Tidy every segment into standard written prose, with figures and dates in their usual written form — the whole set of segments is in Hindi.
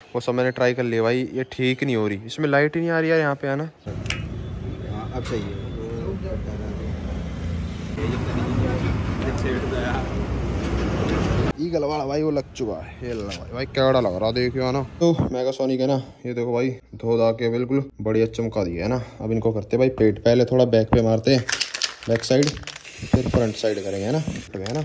वो सब मैंने ट्राई कर लिया भाई, ये ठीक नहीं हो रही, इसमें लाइट ही नहीं आ रही है यहाँ पे, है ना। अब सही है। ईगल वाला भाई वो लग चुका है, ये भाई कैड़ा लग रहा देखियो ना। तो मेगासोनिक है ना, ये देखो भाई धो धा के बिल्कुल बढ़िया चमका दिया है ना। अब इनको करते भाई पेट, पहले थोड़ा बैक पे मारते हैं, बैक साइड, फिर फ्रंट साइड करेंगे है ना।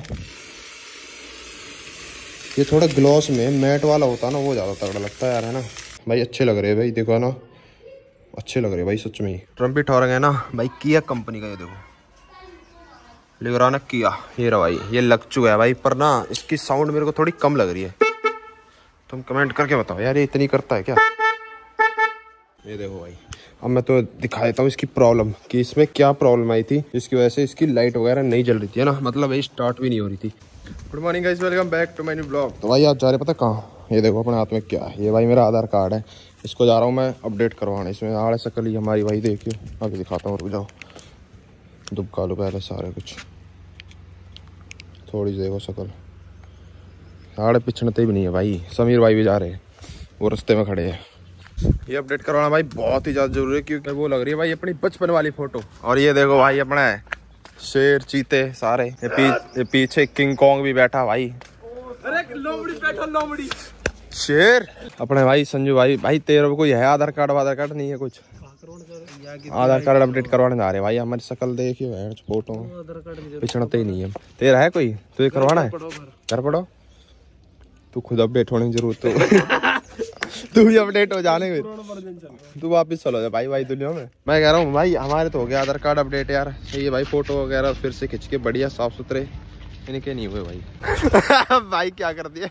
ये थोड़ा ग्लॉस में मैट वाला होता है ना, वो ज़्यादा तगड़ा लगता है यार, है ना भाई। अच्छे लग रहे हैं भाई, देखो ना, अच्छे लग रहे हैं भाई सच में ही। ट्रम्प भी ठोरेंगे है ना भाई, किया कंपनी का, ये देखो लिख रहा ना किया, ये रहा भाई, ये लग चुका है भाई। पर ना इसकी साउंड मेरे को थोड़ी कम लग रही है, तुम कमेंट करके बताओ यार, ये इतनी करता है क्या। ये देखो भाई, अब मैं तो दिखा देता हूँ इसकी प्रॉब्लम, कि इसमें क्या प्रॉब्लम आई थी जिसकी वजह से इसकी लाइट वगैरह नहीं जल रही थी, है ना, मतलब ये स्टार्ट भी नहीं हो रही थी। Good morning guys, welcome back to my new blog. तो भाई आज जा रहे पता कहाँ, ये देखो अपने हाथ में क्या है, ये भाई मेरा आधार कार्ड है, इसको जा रहा हूँ मैं अपडेट करवाने। इसमें आड़े शकल ही हमारी भाई, देखियो अभी दिखाता हूँ, रुक जाओ, दुबका लो पहले सारे कुछ, थोड़ी देखो शकल, आड़े पिछड़ते भी नहीं है भाई। समीर भाई भी जा रहे हैं, वो रास्ते में खड़े हैं। ये अपडेट करवाना भाई बहुत ही ज़्यादा जरूरी है, क्योंकि वो लग रही है भाई अपनी बचपन वाली फोटो। और ये देखो भाई अपना शेर चीते सारे, ये पीछे किंग कॉन्ग भी बैठा भाई, अरे लोमड़ी बैठा, लोमड़ी शेर अपने भाई संजू भाई। भाई तेरे कोई है आधार कार्ड नहीं है कुछ, आधार कार्ड अपडेट करवाने जा रहे भाई। हमारी शक्ल देखियो फोटो, पिछड़ते ही नहीं है। तेरा है कोई, तुझे करवाना है, कर पड़ो, तू खुद अपडेट होने की जरूरत है। तू भी अपडेट हो जाने में, तू वापिस चलो जा भाई दुनिया में। मैं कह रहा हूँ भाई हमारे तो हो गया आधार कार्ड अपडेट यार, ये भाई फोटो वगैरह फिर से खींच के बढ़िया साफ सुथरे, इनके नहीं हुए भाई। भाई क्या कर दिया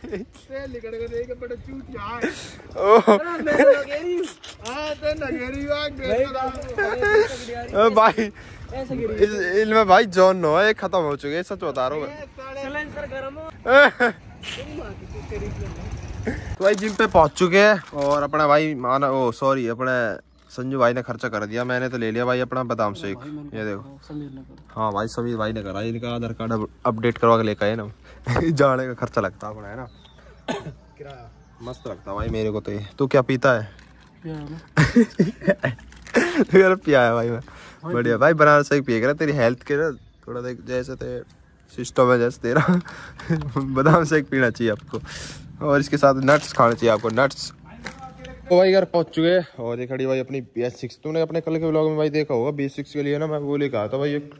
भाई, इनमें भाई जॉन नो है, खत्म हो चुके हैं, सच बता रहा हूँ मैं। तो भाई जिम पे पहुंच चुके हैं, और अपना भाई अपने संजू भाई ने खर्चा कर दिया, मैंने तो ले लिया भाई अपना बादाम शेक। ये देखो, हाँ भाई समीर भाई ने करा, इनका आधार कार्ड अपडेट करवा के लेकर आए ना। जाने का खर्चा लगता अपना, है ना, मस्त लगता भाई मेरे को तो ये। तू क्या पीता है? पिया है भाई मैं, बढ़िया भाई, बनाना शेक पिए कर, तेरी हेल्थ के ना थोड़ा देख, जैसे सिस्टम है जैसे तेरा, बादाम शेक पीना चाहिए आपको, और इसके साथ नट्स खाने चाहिए आपको, नट्स। तो भाई यार पहुंच चुके हैं, और ये खड़ी भाई अपनी BS6। तूने अपने कल के व्लॉग में भाई देखा होगा, BS6 के लिए ना मैं वो लेकर आया था भाई एक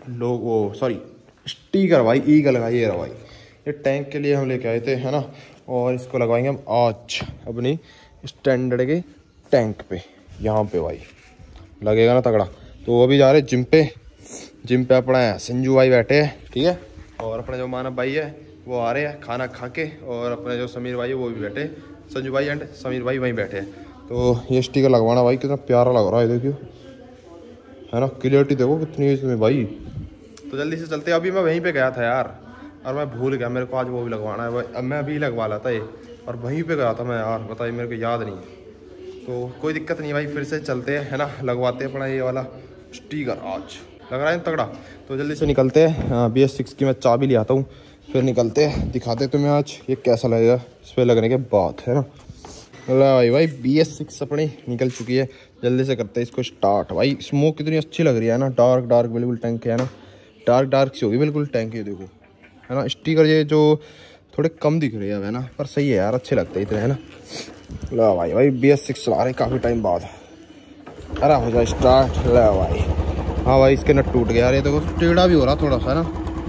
स्टिकर भाई, ईगल का, ये रहा भाई, ये टैंक के लिए हम लेके आए थे, है ना। और इसको लगवाएंगे हम आज अपनी स्टैंडर्ड के टैंक पे, यहाँ पे भाई लगेगा ना तगड़ा। तो अभी जा रहे जिम पे अपना संजू भाई बैठे हैं, ठीक है, और अपने जो मानव भाई है वो आ रहे हैं खाना खा के, और अपने जो समीर भाई है वो भी बैठे, संजू भाई एंड समीर भाई वहीं बैठे हैं। तो ये स्टिकर लगवाना भाई, कितना प्यारा लग रहा है देखियो, है ना, क्लियरिटी देखो कितनी है इसमें भाई। तो जल्दी से चलते, अभी मैं वहीं पे गया था यार, और मैं भूल गया, मेरे को आज वो भी लगवाना है। अब मैं अभी लगवा लाता ये, और वहीं पे गया था मैं यार, बताइए मेरे को याद नहीं है। तो कोई दिक्कत नहीं भाई, फिर से चलते हैं, है ना, लगवाते हैं अपना ये वाला स्टिकर, आज लग रहा है तगड़ा। तो जल्दी से निकलते हैं, BS6 की मैं चाबी ले आता हूँ, फिर निकलते हैं, दिखाते तुम्हें आज ये कैसा लगेगा इस पर लगने के बाद, है ना। भाई BS6 अपनी निकल चुकी है, जल्दी से करते हैं इसको स्टार्ट। भाई स्मोक कितनी अच्छी लग रही है ना, डार्क बिल्कुल टैंक है ना, डार्क सी होगी बिल्कुल टैंक, ये देखो, है ना। स्टिकर ये जो थोड़े कम दिख रहे हैं, है ना, पर सही है यार, अच्छे लगते हैं इतने, है ना। ला भाई BS6 चला रहे काफ़ी टाइम बाद, अरे हो जाए स्टार्ट। ला भाई, हाँ भाई इसके नट टूट गया यार, ये देखो टेढ़ा भी हो रहा थोड़ा सा ना,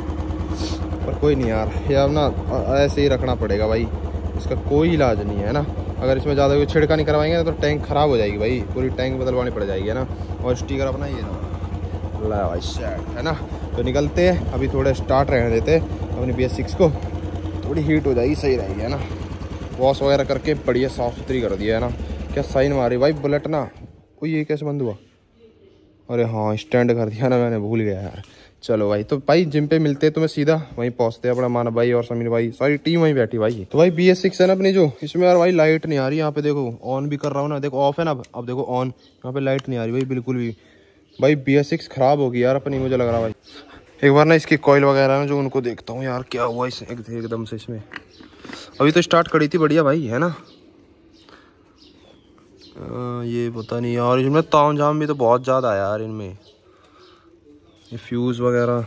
पर कोई नहीं यार, ये अब ना ऐसे ही रखना पड़ेगा भाई, इसका कोई इलाज नहीं है ना। अगर इसमें ज़्यादा कोई छिड़का नहीं करवाएंगे ना तो टैंक ख़राब हो जाएगी भाई, पूरी टैंक बदलवानी पड़ जाएगी, है ना। और स्टिकर अपना ये ना, ला भाई शर्ट, है ना। तो निकलते हैं, अभी थोड़े स्टार्ट रहने देते अपनी BS6 को, थोड़ी हीट हो जाएगी, सही रहेगी, है ना। वॉश वगैरह करके बढ़िया साफ़ सुथरी कर दिया, है ना। क्या साइन मारी भाई बुलेट ना, कोई ये कैसे बंद हुआ, अरे हाँ स्टैंड कर दिया ना मैंने, भूल गया यार। चलो भाई, तो भाई जिम पे मिलते हैं तुम्हें, सीधा वहीं पहुंचते हैं, अपना मानव भाई और समीर भाई, सारी टीम वहीं बैठी भाई। तो भाई BS6 है ना अपनी जो, इसमें यार भाई लाइट नहीं आ रही, यहाँ पे देखो ऑन भी कर रहा हूँ ना, देखो ऑफ है ना, अब देखो ऑन, यहाँ पे लाइट नहीं आ रही भाई बिल्कुल भी। भाई BS6 खराब होगी यार अपनी, मुझे लग रहा भाई। एक बार ना इसकी कॉइल वगैरह में जो उनको देखता हूँ यार, क्या हुआ इस एकदम से इसमें। अभी तो स्टार्ट करी थी बढ़िया भाई, है ना, ये पता नहीं यार, इनमें ताम झाम भी तो बहुत ज़्यादा है यार इनमें। ये फ्यूज़ वगैरह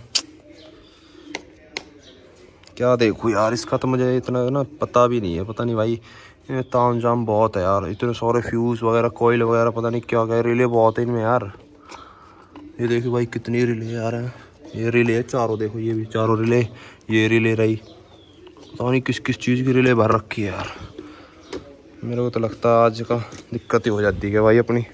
क्या देखूँ यार, इसका तो मुझे इतना ना पता भी नहीं है। पता नहीं भाई, ताम झाम बहुत है यार, इतने सारे फ्यूज़ वगैरह, कोयल वगैरह, पता नहीं क्या क्या रिले बहुत है इनमें यार। ये देखो भाई कितनी रिले यार हैं। ये रिले है चारों, देखो ये भी चारों रिले, ये रिले रही, पता नहीं किस किस चीज़ की रिले भर रखी है यार। मेरे को तो लगता है आज का दिक्कत ही हो जाती है भाई अपनी।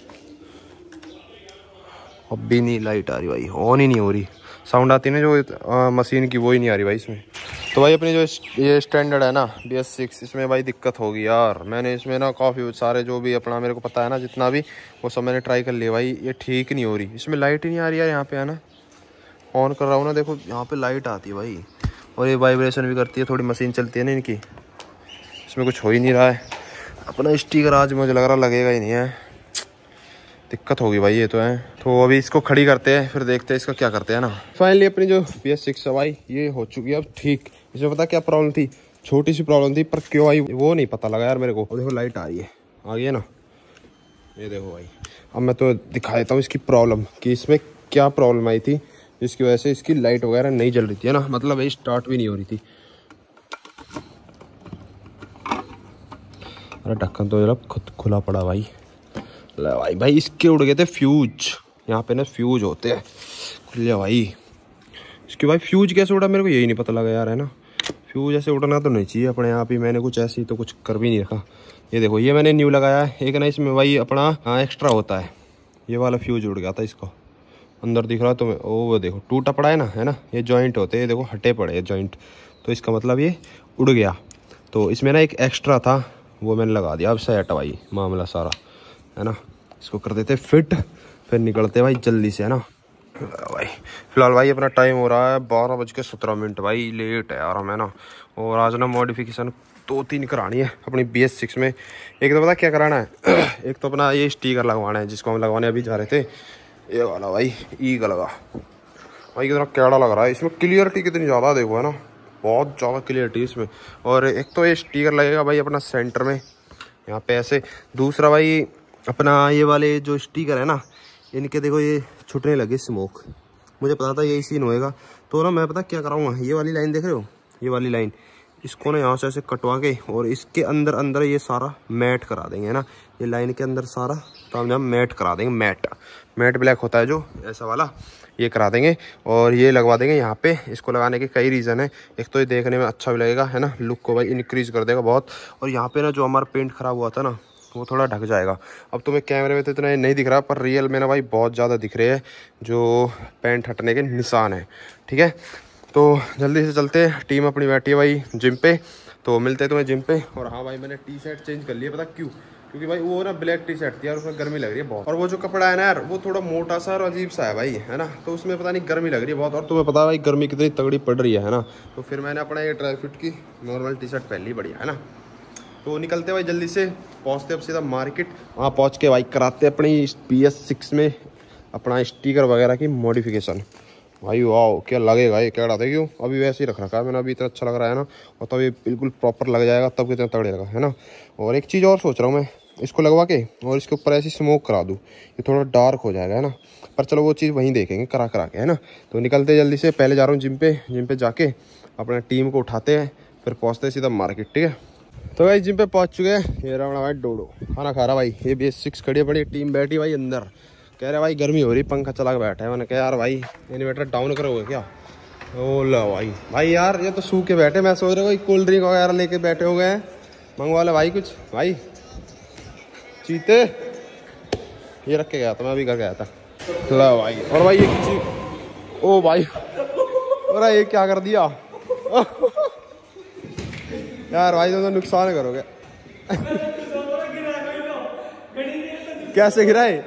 अब भी नहीं लाइट आ रही भाई, ऑन ही नहीं हो रही। साउंड आती है ना जो मशीन की, वो ही नहीं आ रही भाई इसमें। तो भाई अपनी जो ये स्टैंडर्ड है ना BS6, इसमें भाई दिक्कत होगी यार। मैंने इसमें ना काफ़ी सारे जो भी अपना मेरे को पता है ना जितना भी, वो सब मैंने ट्राई कर लिया भाई, ये ठीक नहीं हो रही। इसमें लाइट ही नहीं आ रही यार। यहाँ पे है ना, ऑन कर रहा हूँ ना, देखो यहाँ पे लाइट आती है भाई, और ये वाइब्रेशन भी करती है, थोड़ी मशीन चलती है ना इनकी। इसमें कुछ हो ही नहीं रहा है। अपना स्टिकर आज मुझे लग रहा लगेगा ही नहीं है, दिक्कत होगी भाई ये तो है। तो अभी इसको खड़ी करते हैं, फिर देखते हैं इसका क्या करते हैं ना। फाइनली अपनी जो BS6 है भाई, ये हो चुकी है अब ठीक। इसमें पता क्या प्रॉब्लम थी, छोटी सी प्रॉब्लम थी, पर क्यों आई वो नहीं पता लगा यार मेरे को। देखो लाइट आ रही है, आ गई है ना, ये देखो भाई। अब मैं तो दिखा देता हूँ इसकी प्रॉब्लम, कि इसमें क्या प्रॉब्लम आई थी जिसकी वजह से इसकी लाइट वगैरह नहीं जल रही थी, है ना, मतलब ये स्टार्ट भी नहीं हो रही थी। अरे ढक्कन तो जरा खुद खुला पड़ा भाई। भाई इसके उड़ गए थे फ्यूज, यहाँ पे ना फ्यूज होते हैं। खुल भाई, इसके भाई फ्यूज कैसे उड़ा मेरे को यही नहीं पता लगा यार, है ना। फ्यूज ऐसे उड़ना तो नहीं चाहिए अपने आप ही, मैंने कुछ ऐसे ही तो कुछ कर भी नहीं रखा। ये देखो ये मैंने न्यू लगाया है एक ना, इसमें भाई अपना एक्स्ट्रा होता है। ये वाला फ्यूज उड़ गया था, इसको अंदर दिख रहा है तुम्हें, वो देखो टूटा पड़ा है ना, ये जॉइंट होते हैं, देखो हटे पड़े हैं जॉइंट, तो इसका मतलब ये उड़ गया। तो इसमें ना एक एक्स्ट्रा था, वो मैंने लगा दिया। अब सेट भाई मामला सारा, है ना। इसको कर देते फिट, फिर निकलते भाई जल्दी से, है ना भाई। फिलहाल भाई अपना टाइम हो रहा है 12:17 भाई, लेट है यार हम, है ना। और आज ना मॉडिफिकेशन 2-3 करानी है अपनी BS6 में। एक तो पता क्या कराना है एक तो अपना ये स्टिकर लगवाना है, जिसको हम लगवाने अभी जा रहे थे, ये वाला भाई ई का लगा भाई। कितना कैड़ा लग रहा है, इसमें क्लियरिटी कितनी ज़्यादा देखो, है ना, बहुत ज़्यादा क्लियरिटी इसमें। और एक तो ये स्टिकर लगेगा भाई अपना सेंटर में, यहाँ पे ऐसे। दूसरा भाई अपना ये वाले जो स्टिकर है ना, इनके देखो ये छूटने लगे स्मोक, मुझे पता था यही सीन होएगा। तो ना मैं पता क्या कराऊंगा, ये वाली लाइन देख रहे हो, ये वाली लाइन, इसको ना यहाँ से ऐसे कटवा के, और इसके अंदर अंदर ये सारा मैट करा देंगे, है ना। ये लाइन के अंदर सारा तामझाम मैट करा देंगे। मैट ब्लैक होता है जो ऐसा वाला, ये करा देंगे और ये लगवा देंगे यहाँ पे। इसको लगाने के कई रीज़न है, एक तो ये देखने में अच्छा भी लगेगा, है ना, लुक को भाई इंक्रीज कर देगा बहुत। और यहाँ पे ना जो हमारा पेंट खराब हुआ था ना, वो थोड़ा ढक जाएगा। अब तुम्हें कैमरे में तो इतना नहीं दिख रहा, पर रियल में ना भाई बहुत ज़्यादा दिख रहे हैं जो पेंट हटने के निशान है। ठीक है, तो जल्दी से चलते हैं, टीम अपनी बैठी है भाई जिम पे, तो मिलते हैं तुम्हें जिम पे। और हाँ भाई मैंने टी शर्ट चेंज कर लिया, पता क्यों, क्योंकि भाई वो ना ब्लैक टी शर्ट थी यार, उसमें गर्मी लग रही है बहुत। और वो जो कपड़ा है ना यार, वो थोड़ा मोटा सा और अजीब सा है भाई, है ना, तो उसमें पता नहीं गर्मी लग रही है बहुत। और तुम्हें पता है भाई गर्मी कितनी तगड़ी पड़ रही है ना। तो फिर मैंने अपना ये ड्राई फिट की नॉर्मल टी शर्ट पहन ली, बढ़िया, है ना। तो निकलते भाई जल्दी से, पहुँचते अब सीधा मार्केट, वहाँ पहुँच के भाई कराते अपनी BS6 में अपना स्टिकर वगैरह की मॉडिफिकेशन। भाई वाह क्या लगेगा ये, क्या डालते क्यों, अभी वैसे ही रख रखा है मैंने, अभी इतना अच्छा लग रहा है ना, और तब ये बिल्कुल प्रॉपर लग जाएगा, तब कितना तगड़े लगा, है ना। और एक चीज़ और सोच रहा हूँ मैं, इसको लगवा के और इसके ऊपर ऐसी स्मोक करा दूँ, ये थोड़ा डार्क हो जाएगा, है ना। पर चलो वो चीज़ वहीं देखेंगे करा के, है ना। तो निकलते जल्दी से, पहले जा रहा हूँ जिम पे जाके अपना टीम को उठाते हैं, फिर पहुँचते हैं सीधा मार्केट। ठीक है, तो भाई जिम पे पहुँच चुके हैं। ये रहा भाई डोडो खाना खा रहा भाई, ये BS6 खड़ी पड़ी टीम बैठी भाई अंदर। कह रहे भाई गर्मी हो रही, पंखा चला के बैठा है। मैंने कहा यार भाई इन्वर्टर डाउन करोगे क्या। ओ लो भाई यार ये तो सू के बैठे, मैं सोच रहा हूँ कोल्ड ड्रिंक वगैरह लेके बैठे हो गए हैं, मंगवा ले भाई कुछ। भाई चीते ये रख के गया था, मैं अभी घर गया था। लो भाई, और भाई ये चीज, ओ भाई अरे ये क्या कर दिया यार भाई तुम तो नुकसान करोगे कैसे गिराए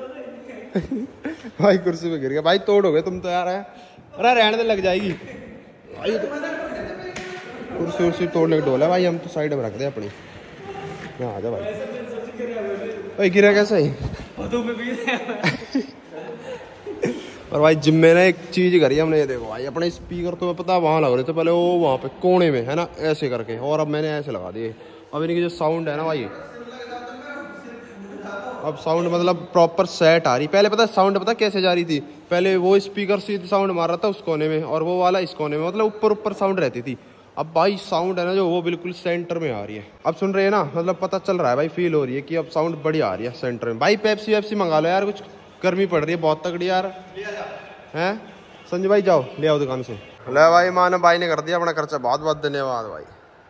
भाई कुर्सी पे गिर गया भाई, तोड़ोगे तुम तो यार, है। अरे रहने दे, लग जाएगी भाई तो। कुर्सी तोड़ने का डोल है भाई, हम तो साइड में रख दे अपनी। आ जा भाई गिरा कैसे ही और भाई जिम में ना एक चीज करी हमने, ये देखो भाई अपने स्पीकर तुम्हें पता वहाँ लग रहे थे पहले, वो वहाँ पे कोने में, है ना, ऐसे करके, और अब मैंने ऐसे लगा दिए। अब इनकी जो साउंड है ना भाई, अब साउंड मतलब प्रॉपर सेट आ रही। पहले पता साउंड पता कैसे जा रही थी, पहले वो स्पीकर से साउंड मार रहा था उस कोने में और वो वाला इस कोने में, मतलब ऊपर ऊपर साउंड रहती थी। अब भाई साउंड है ना जो वो बिल्कुल सेंटर में आ रही है। अब सुन रहे हैं ना, मतलब पता चल रहा है भाई, फील हो रही है कि अब साउंड बढ़िया आ रही है सेंटर में। भाई पेप्सी वेप्सी मंगा लो यार, कुछ गर्मी पड़ रही है बहुत तगड़ी यार। हैं संजू भाई जाओ ले आओ दुकान से। ले भाई मान भाई ने कर दिया अपना खर्चा, बहुत बहुत धन्यवाद भाई।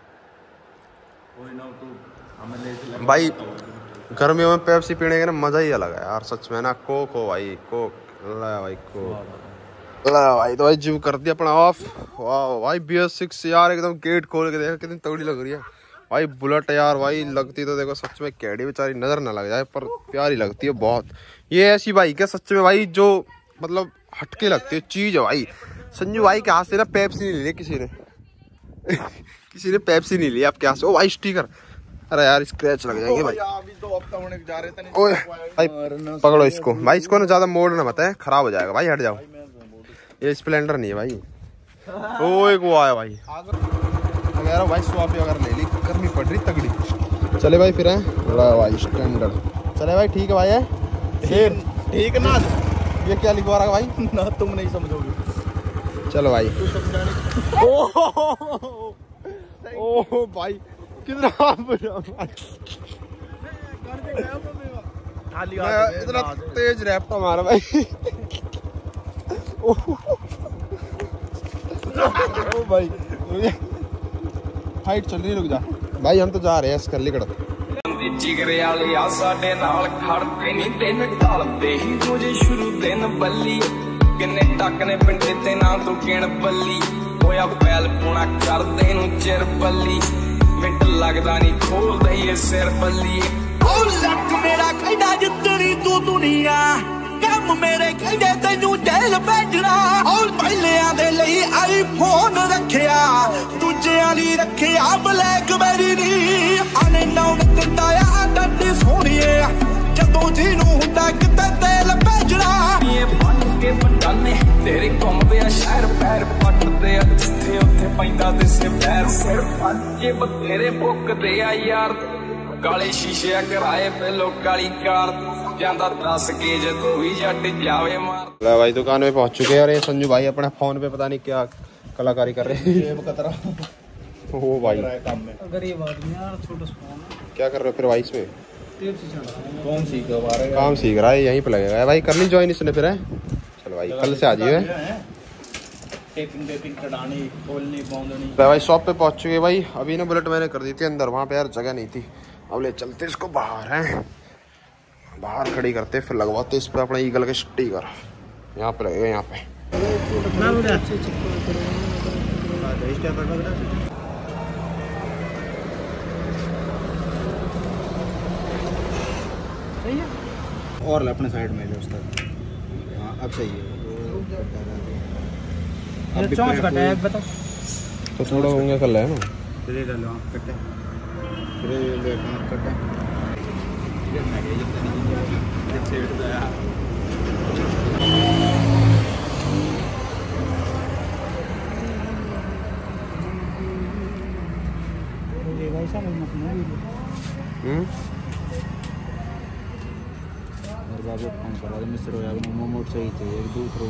भाई गर्मियों में पेप्सी पीने का ना मजा ही अलग है यार सच में ना। कोक हो भाई कोक, ला भाई कोक, ला भाई। तो भाई जीव कर दिया अपना ऑफ। वाह भाई BS6 यार एकदम गेट खोल के देखा कितनी तगड़ी लग रही है भाई। बुलेट यार भाई लगती तो देखो सच में कैडी बेचारी नजर ना लग जाए पर प्यारी लगती है बहुत। ये ऐसी बाइक है सच में भाई जो मतलब हटके लगती है चीज है भाई। संजू भाई के हाथ से ना पेप्सी नहीं ली किसी ने किसी ने पेप्सी नहीं ली आपके हाथ से। ओ भाई स्टिकर, अरे यार स्क्रैच लग जाएंगे भाई। ओए भाई पकड़ो इसको भाई, इसको ना ज्यादा मोड़ ना बताए खराब हो जाएगा भाई, हट जाओ। ये स्प्लेंडर नहीं है भाई। ओ एक वो आया भाई अगर भाई स्वाप अगर ले ली, गर्मी पड़ रही तगड़ी। चले भाई फिर है भाई स्टैंडर्ड। चले भाई ठीक है भाई है ठीक ना। ये क्या लिखवा रहा है भाई ना, तुम नहीं समझोगे। चलो भाई ओ भाई कितना इतना तेज रैप था हमारा भाई ओ भाई हाइट चल रही, रुक जा भाई हम तो जा रहे हैं इस करली कड़क। जिगरे वाले आ साडे नाल खड़ते नहीं दिन ढलते ही तुझे शुरू दिन बल्ली किन्ने टक ने पिंडे ते ना तू किण बल्ली होया बैल पुणा करदे नु चिर बल्ली मिंट लगदा नहीं खोल दईए सिर बल्ली। ओ लक मेरा कहना जितनी तू दुनिया कम मेरे कहने तैनू जेल भेजना और पहलिया दे लई आईफोन रखिया दूजिया ली रखिया ब्लैकबेरी नी आने नाउन दिंदा आ डंडी सोहणीए जदों जीनू हुंदा किते तेल भेजना। ये बन के बंडाने तेरे घुमदे आ शहर पैर पटदे आ जिथे उत्थे पैंदा दिसे पैर सिर पंजे बतेरे भुकदे आ यार काले शीशे कराए पहलो काली कार जांदा दस के जदों ही जट जावे मार। ले भाई दुकान में पहुंच चुके हैं और ये संजू भाई अपने फोन पे पता नहीं क्या कलाकारी कर रहे हैं। ओ भाई गरीब आदमी यार, छोटा फोन क्या कर रहे हो फिर भाई इसमें? कौन सीख काम सीख रहा है, यहीं पे लगेगा भाई। कर ली ज्वाइन इसने फिर है। चलो भाई कल से आ जाइए। टेपिंग चढ़ानी खोलनी बांधनी। भाई शॉप पे पहुंच चुके भाई। अभी ना बुलेट मैंने कर दी थी अंदर, वहाँ पे यार जगह नहीं थी। अब ले चलते इसको बाहर हैं, बाहर खड़ी करते फिर लगवाते इस पे अपना ईगल के स्टिकर। यहाँ पे लगेगा यहाँ पे। और अपने साइड में जो उसका हाँ अब सही है। चौंच का टैग बता तो थोड़ा होंगे कल है ना फिर ले लो कटे फिर ले कटे जब सेट गया ये भाई साहब और बाबू फोन करा दे मिस्र यार मोमो सही थे एक दूसरों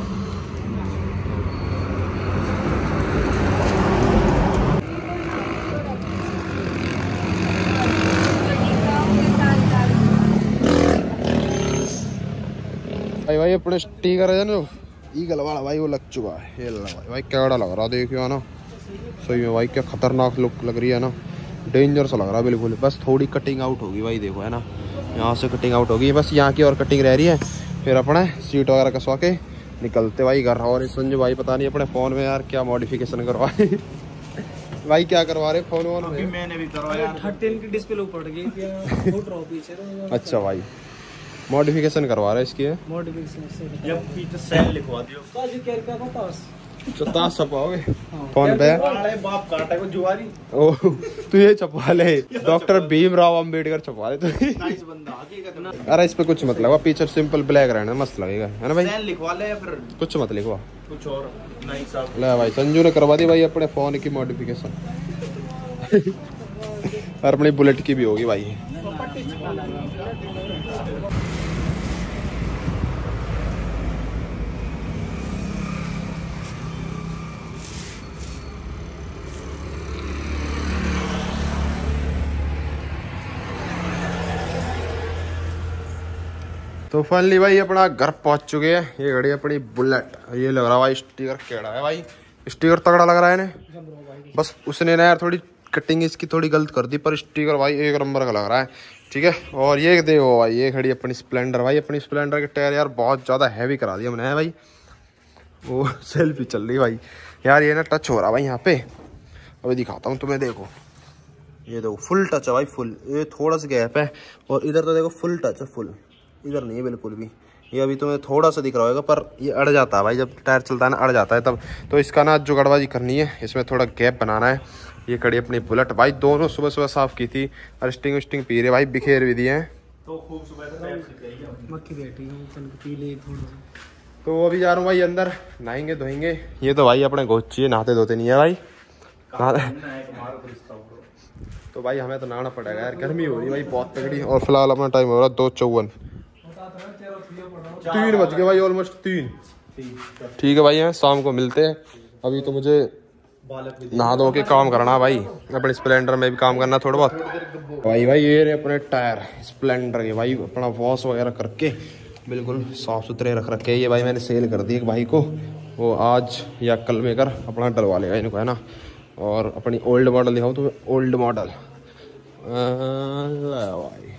भाई अपने स्टिकर है ना ईगल वाला भाई वो लग चुका है। ये भाई कैड़ा लग रहा देखियो ना सही में भाई, क्या खतरनाक लुक लग रही है ना, डेंजर सा लग रहा है बिल्कुल। बस थोड़ी कटिंग आउट होगी भाई, देखो है ना यहाँ से कटिंग आउट होगी, बस यहाँ की और कटिंग रह रही है। फिर अपने सीट वगैरह कसवा के निकलते भाई घर। और संजय भाई पता नहीं अपने फ़ोन में यार क्या मॉडिफिकेशन करवाए भाई क्या करवा रहे फोन वोन में? मैंने भी करवाया 13 की डिस्प्ले ऊपर गई क्या फुट रहा पीछे तो। अच्छा भाई मॉडिफिकेशन करवा रहे इसकी है। मॉडिफिकेशन से जब पीछे सेल लिखवा दियो उसका जो क्या क्या होता है चुता छपाओगे फोन पे। बाप काटा को जुआरी ओ तू ये छपवा ले, डॉक्टर भीमराव अंबेडकर छपवा ले तू। नाइस बंदा हकीकत। अरे इस पे कुछ मत लगवा, पीछे सिंपल ब्लैक रहना मस्त लगेगा है ना भाई। सेल लिखवा ले फिर कुछ मत लिखवा कुछ और नाइस आप ले भाई। संजू ने करवा दी भाई अपने फोन की मॉडिफिकेशन और अपनी बुलेट की भी होगी भाई। तो फाइनली भाई अपना घर पहुंच चुके हैं। ये गाड़ी अपनी बुलेट, ये लग रहा भाई स्टिकर केड़ा है भाई, स्टिकर तगड़ा लग रहा है इन्हें। बस उसने ना यार थोड़ी कटिंग इसकी थोड़ी गलत कर दी, पर स्टिकर भाई एक नंबर का लग रहा है। ठीक है, और ये देखो भाई, ये खड़ी अपनी स्प्लेंडर भाई। अपनी स्प्लेंडर के टायर यार बहुत ज़्यादा हैवी करा दिया हमने भाई। वो सेल्फी चल रही भाई यार, ये ना टच हो रहा भाई यहाँ पे। अभी दिखाता हूँ तुम्हें, देखो ये देखो फुल टच है भाई, फुल। ये थोड़ा सा गैप है, और इधर तो देखो फुल टच है, फुल। इधर नहीं है बिल्कुल भी। ये अभी तुम्हें थोड़ा सा दिख रहा होगा, पर ये अड़ जाता है भाई, जब टायर चलता है ना अड़ जाता है तब। तो इसका ना जुगाड़बाजी करनी है, इसमें थोड़ा गैप बनाना है। ये खड़ी अपनी बुलेट भाई, दोनों सुबह सुबह साफ की थी, रस्टिंग वस्टिंग पी रहे भाई, बिखेर भी दिए हैं। तो अभी जा रहा हूँ भाई अंदर, नहाएंगे धोएंगे। ये तो भाई अपने गोची नहाते धोते नहीं है भाई। तो भाई हमें तो नहाना पड़ेगा यार, गर्मी हो रही है भाई बहुत तगड़ी। और फिलहाल अपना टाइम हो रहा है 2:54, 3 बज गए भाई, ऑलमोस्ट 3। ठीक है भाई, हैं शाम को मिलते हैं। अभी तो मुझे नहा धो के काम करना भाई, अपने स्प्लेंडर में भी काम करना थोड़ा बहुत भाई। ये रहे अपने टायर स्प्लेंडर के भाई, अपना वॉश वगैरह करके बिल्कुल साफ सुथरे रख रखे। ये भाई मैंने सेल कर दी एक भाई को, वो आज या कल में कर अपना डलवा लेगा इनको, है ना। और अपनी ओल्ड मॉडल दिखाऊँ तो ओल्ड मॉडल भाई,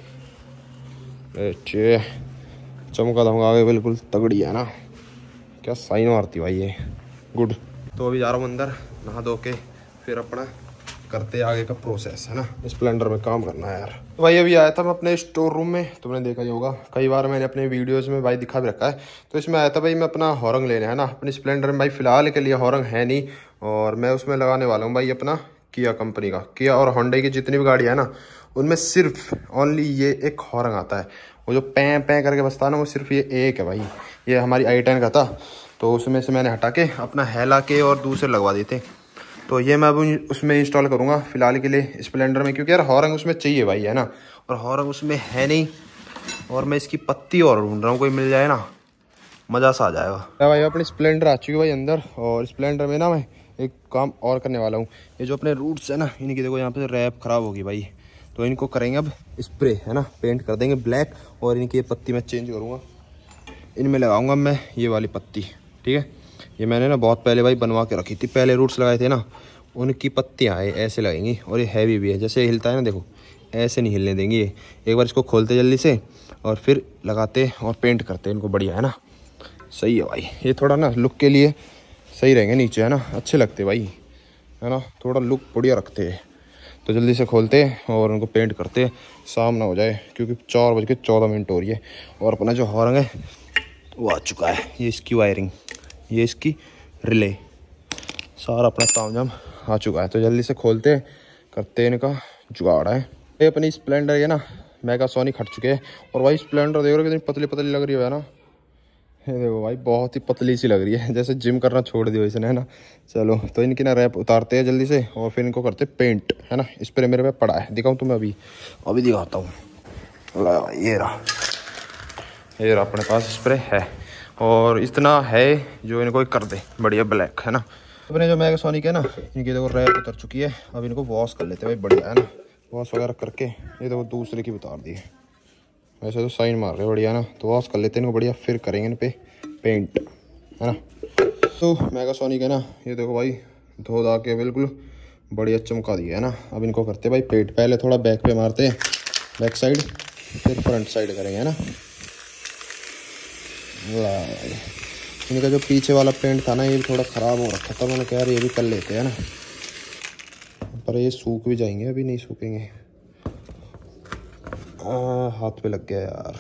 चमका धमका आगे बिल्कुल तगड़ी है ना, क्या साइन मारती भाई ये, गुड। तो अभी जा रहा हूँ अंदर, नहा धो के फिर अपना करते आगे का प्रोसेस, है ना। स्प्लेंडर में काम करना है यार। तो भाई अभी आया था मैं अपने स्टोर रूम में, तुमने देखा ही होगा कई बार मैंने अपने वीडियोस में भाई दिखा भी रखा है। तो इसमें आया था भाई मैं अपना हॉर्न लेने, है ना। अपनी स्प्लेंडर में भाई फिलहाल के लिए हॉर्न है नहीं, और मैं उसमें लगाने वाला हूँ भाई अपना किया कंपनी का। किया और होंडा की जितनी भी गाड़ी है ना, उनमें सिर्फ ओनली ये एक हॉर्न आता है। वो जो पैं पैं करके बजता है ना, वो सिर्फ ये एक है भाई। ये हमारी i10 का था, तो उसमें से मैंने हटा के अपना हेला के और दूसरे लगवा दी थे। तो ये मैं अब उसमें इंस्टॉल करूँगा फिलहाल के लिए स्प्लेंडर में, क्योंकि यार हॉर्न उसमें चाहिए भाई, है ना। और हॉर्न उसमें है नहीं, और मैं इसकी पत्ती और ढूंढ रहा हूँ, कोई मिल जाए ना मज़ा सा आ जाएगा। भाई अपनी स्प्लेंडर आ चुकी है भाई अंदर, और स्प्लेंडर में ना मैं एक काम और करने वाला हूँ। ये जो अपने रूट्स है ना, इनकी देखो यहाँ पे रैप खराब होगी भाई, तो इनको करेंगे अब स्प्रे, है ना। पेंट कर देंगे ब्लैक, और इनकी ये पत्ती मैं चेंज करूँगा। इनमें लगाऊंगा मैं ये वाली पत्ती, ठीक है। ये मैंने ना बहुत पहले भाई बनवा के रखी थी, पहले रूट्स लगाए थे ना, उनकी पत्तियाँ ऐसे लगेंगी। और ये हैवी भी है, जैसे हिलता है ना देखो, ऐसे नहीं हिलने देंगे ये। एक बार इसको खोलते जल्दी से, और फिर लगाते और पेंट करते इनको, बढ़िया है ना। सही है भाई, ये थोड़ा ना लुक के लिए सही रहेंगे नीचे, है ना, अच्छे लगते भाई, है ना, थोड़ा लुक बढ़िया रखते हैं। तो जल्दी से खोलते और उनको पेंट करते, शाम ना हो जाए, क्योंकि 4:14 हो रही है। और अपना जो हॉर्न है वो आ चुका है। ये इसकी वायरिंग, ये इसकी रिले, सारा अपना तामझाम आ चुका है। तो जल्दी से खोलते करते इनका जुगाड़ है। ये अपनी स्प्लेंडर है ना, मेगासोनिक हट चुके हैं। और भाई स्प्लेंडर देख रहे हो कितनी पतली पतली लग रही है ना। ये देखो भाई बहुत ही पतली सी लग रही है, जैसे जिम करना छोड़ दिया इसने, है ना। चलो तो इनकी ना रैप उतारते हैं जल्दी से, और फिर इनको करते पेंट, है ना। स्प्रे मेरे पे पड़ा है, दिखाऊँ तुम्हें अभी दिखाता हूँ। ये रहा अपने पास स्प्रे है, और इतना है जो इनको कर दे बढ़िया ब्लैक, है ना। अपने जो मेगासोनिक है ना, इनकी देखो रैप उतर चुकी है। अब इनको वॉश कर लेते हैं भाई, बढ़िया है ना। वॉश वगैरह करके ये देखो दूसरे की उतार दी है, वैसे तो साइन मार रहे बढ़िया ना। तो वॉश कर लेते हैं इनको बढ़िया, फिर करेंगे इन पे पेंट, है ना। तो मेगासोनिक है ना, ये देखो भाई धो धा के बिल्कुल बढ़िया चमका दिया है ना। अब इनको करते भाई पेंट, पहले थोड़ा बैक पे मारते हैं, बैक साइड, फिर फ्रंट साइड करेंगे, है ना। इनका जो पीछे वाला पेंट था ना, ये भी थोड़ा ख़राब हो रखा था, मैंने कहा यार ये भी कर लेते हैं ना, पर ये सूख भी जाएंगे, अभी नहीं सूखेंगे। हाथ पे लग गया यार,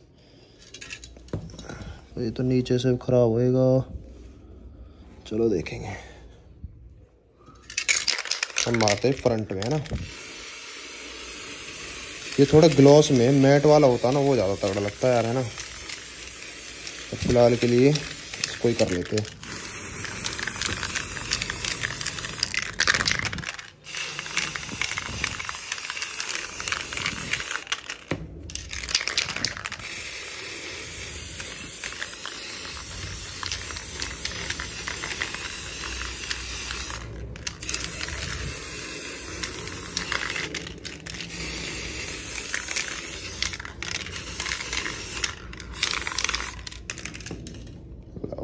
ये तो नीचे से खराब होएगा। चलो देखेंगे, हम मारते हैं फ्रंट में, है ना। ये थोड़ा ग्लॉस में मैट वाला होता है ना, वो ज़्यादा तगड़ा लगता है यार, है ना। तो फिलहाल के लिए इसको ही कर लेते हैं।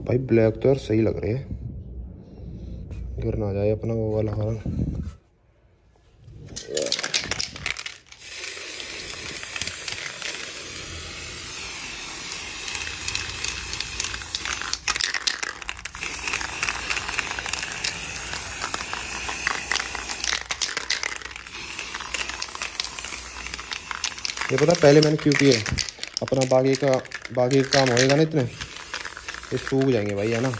भाई ब्लैक तो यार सही लग रही है, गिर ना जाए अपना वो वाला हॉर्न। ये पता पहले मैंने क्यों किया, अपना बाकी का काम होएगा ना, इतने ये सूख जाएंगे भाई, है ना।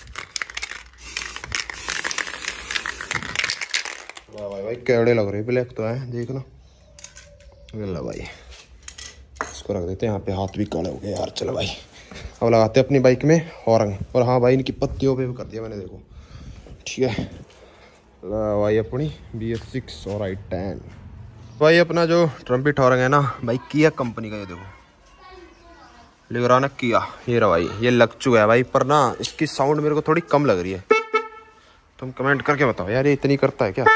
वाह भाई भाई कैड़े लग रहे ब्लैक तो है, देखना। ला भाई इसको रख देते हैं यहाँ पे, हाथ भी काले हो गए यार। चलो भाई अब लगाते हैं अपनी बाइक में हॉर्न। और हाँ भाई इनकी पत्तियों पे भी कर दिया मैंने, देखो ठीक है। ला भाई अपनी BS6 और i10 भाई, अपना जो ट्रम्पिट हॉर्न है ना भाई, किया कंपनी का, ये देखो लिख रहा ना किया, ये रहा भाई, ये लग चुका है भाई। पर ना इसकी साउंड मेरे को थोड़ी कम लग रही है, तुम कमेंट करके बताओ यार, ये इतनी करता है क्या?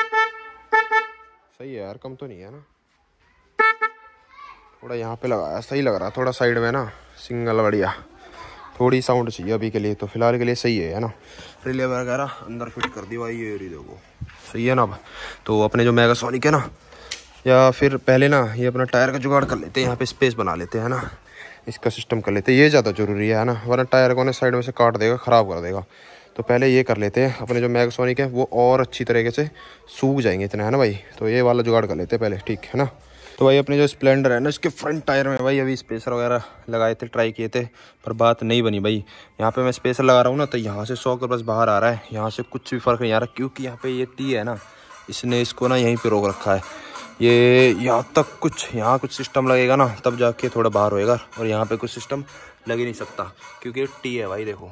सही है यार, कम तो नहीं है ना। थोड़ा यहाँ पे लगाया सही लग रहा, थोड़ा साइड में ना सिंगल बढ़िया, थोड़ी साउंड चाहिए अभी के लिए, तो फिलहाल के लिए सही है ना। रिले वगैरह अंदर फिट कर दी भाई, ये देखो सही है ना। अब तो अपने जो मेगासोनिक है ना, या फिर पहले ना ये अपना टायर का जुगाड़ कर लेते हैं, यहाँ पे स्पेस बना लेते हैं ना, इसका सिस्टम कर लेते हैं, ये ज़्यादा ज़रूरी है ना, वरना टायर को ना साइड में से काट देगा, ख़राब कर देगा। तो पहले ये कर लेते हैं, अपने जो मेगासोनिक है वो और अच्छी तरीके से सूख जाएंगे इतना, है ना भाई। तो ये वाला जुगाड़ कर लेते हैं पहले, ठीक है ना। तो भाई अपने जो स्प्लेंडर है ना, इसके फ्रंट टायर में भाई अभी स्पेसर वगैरह लगाए थे, ट्राई किए थे, पर बात नहीं बनी भाई। यहाँ पे मैं स्पेसर लगा रहा हूँ ना, तो यहाँ से 100 का बस बाहर आ रहा है, यहाँ से कुछ भी फ़र्क नहीं आ रहा, क्योंकि यहाँ पे ये टी है ना, इसने इसको ना यहीं पे रोक रखा है। ये यहाँ तक कुछ, यहाँ कुछ सिस्टम लगेगा ना तब जाके थोड़ा बाहर होएगा, और यहाँ पे कुछ सिस्टम लग ही नहीं सकता, क्योंकि ये टी है भाई। देखो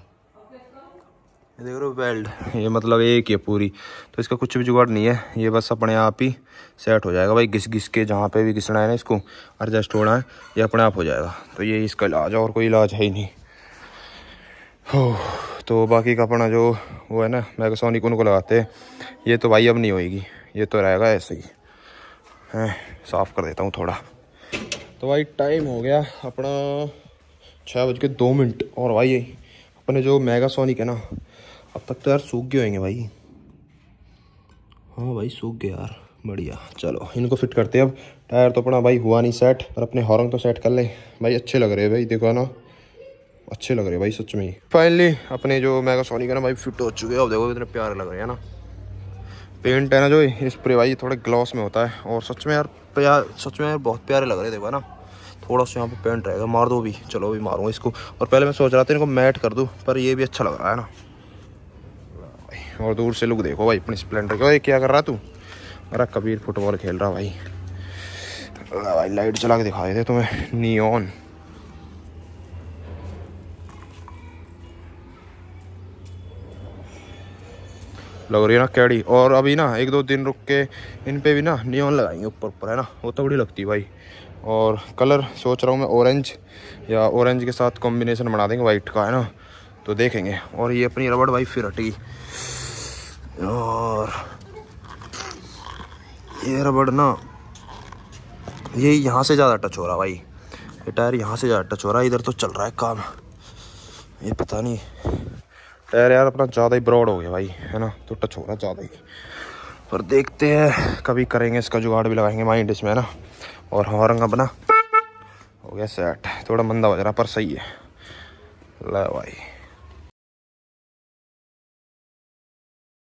ये देख रहे हो वेल्ड, ये मतलब एक ही पूरी, तो इसका कुछ भी जुगाड़ नहीं है, ये बस अपने आप ही सेट हो जाएगा भाई। घिस के जहाँ पे भी घिसना है ना, इसको एडजस्ट होना है, ये अपने आप हो जाएगा। तो ये इसका इलाज है, और कोई इलाज है ही नहीं। हो तो बाकी का अपना जो वो है ना मेगासोनिक, उनको लगाते हैं। ये तो भाई अब नहीं होएगी, ये तो रहेगा ऐसे ही है। साफ़ कर देता हूँ थोड़ा। तो भाई टाइम हो गया अपना 6:02, और भाई अपने जो मेगासोनिक है ना, अब तक तो यार सूख गए होंगे भाई। हाँ भाई सूख गए यार, बढ़िया। चलो इनको फिट करते हैं अब। टायर तो अपना भाई हुआ नहीं सेट, पर अपने हॉर्न तो सेट कर ले भाई। अच्छे लग रहे हैं भाई, देखो ना, अच्छे लग रहे हैं भाई सच में। फाइनली अपने जो मेगासोनिक है ना भाई फिट हो चुके हैं। अब देखो इतने प्यारे लग रहे हैं ना। पेंट है ना जो इस पर भाई थोड़ा ग्लॉस में होता है, और सच में यार सच में यार बहुत प्यारे लग रहे हैं। देखो ना, थोड़ा सा यहाँ पे पेंट रहेगा, मार दो भी। चलो अभी मारूंगा इसको। और पहले मैं सोच रहा था इनको मैट कर दूँ, पर ये भी अच्छा लग रहा है ना। और दूर से लुक देखो भाई अपनी स्प्लेंडर का। क्या कर रहा तू? अरे कबीर फुटबॉल खेल रहा भाई। भाई लाइट चला के दिखा देते तुम्हें, नियॉन। लग रही है ना कैडी। और अभी ना 1-2 दिन रुक के इन पे भी ना नियॉन लगाएंगे ऊपर है ना, वो तो बड़ी लगती है भाई। और कलर सोच रहा हूँ मैं ऑरेंज, या ऑरेंज के साथ कॉम्बिनेशन बना देंगे वाइट का, है ना, तो देखेंगे। और ये अपनी रबड़ भाई फिर हटेगी, और ये रबड़ ना ये यहाँ से ज़्यादा टच हो रहा भाई, ये टायर यहाँ से ज़्यादा टच हो रहा है। इधर तो चल रहा है काम, ये पता नहीं टायर यार अपना ज़्यादा ही ब्रॉड हो गया भाई, है ना, तो टच हो रहा है ज़्यादा ही। पर देखते हैं कभी करेंगे, इसका जुगाड़ भी लगाएंगे माइंड इसमें, है ना। और हॉर्न अपना हो गया सेट, थोड़ा मंदा बज रहा पर सही है। ला भाई